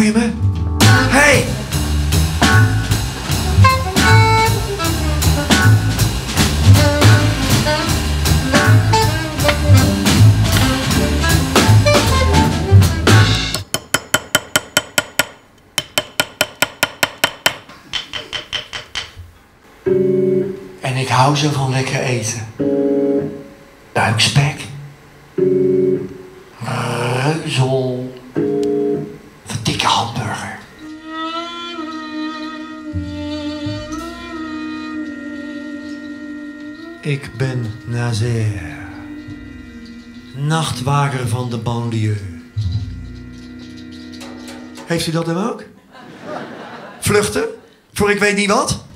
je me? Hey! En ik hou zo van lekker eten. Buikspek. Reuzel. Een dikke hamburger. Ik ben Nazaire. Nachtwaker van de banlieue. Heeft u dat dan ook? Vluchten? Voor ik weet niet wat?